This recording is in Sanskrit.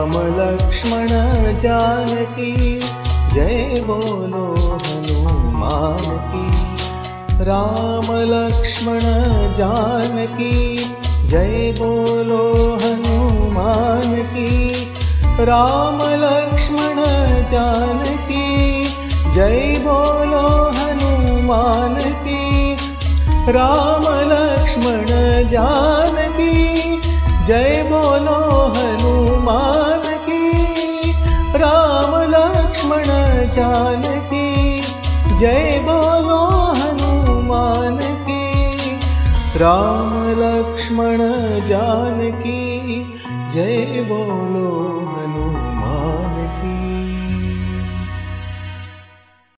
राम लक्ष्मण जानकी जय बोलो हनुमान की। राम लक्ष्मण जानकी जय बोलो हनुमान की। राम लक्ष्मण जानकी जय बोलो हनुमान की। राम लक्ष्मण जानकी जय बोलो हनुमान की। राम लक्ष्मण जानकी जय बोलो हनुमान की। राम लक्ष्मण जानकी जय बोलो